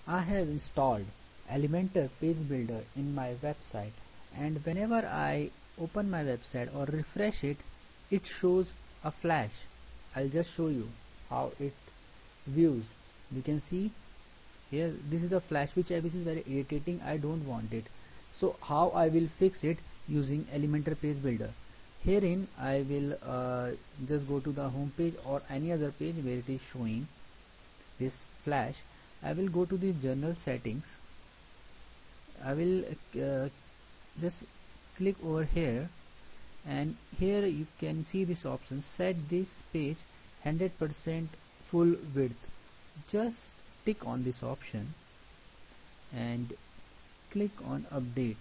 I have installed Elementor Page Builder in my website, and whenever I open my website or refresh it, it shows a flash. I'll just show you how it views. You can see here this is the flash which is very irritating. I don't want it. So how I will fix it using Elementor Page Builder? Herein I will just go to the home page or any other page where it is showing this flash. I will go to the general settings. I will just click over here, and here you can see this option, set this page 100% full width. Just tick on this option and click on update.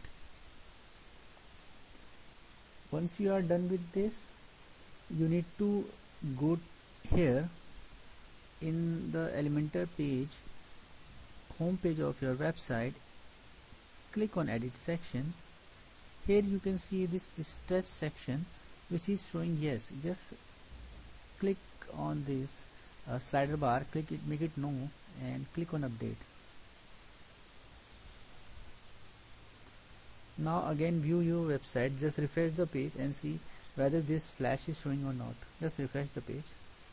Once you are done with this, you need to go here in the Elementor page, home page of your website. Click on edit section. Here you can see this stretch section which is showing yes. Just click on this slider bar, click it, make it no, and click on update. Now again view your website, just refresh the page and see whether this flash is showing or not. Just refresh the page.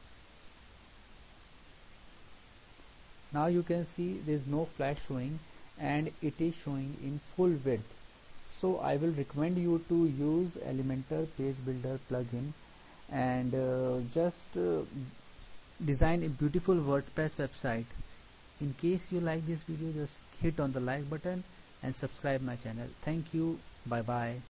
Now you can see there is no flash showing and it is showing in full width. So I will recommend you to use Elementor Page Builder plugin and just design a beautiful WordPress website. In case you like this video, just hit on the like button and subscribe my channel. Thank you. Bye bye.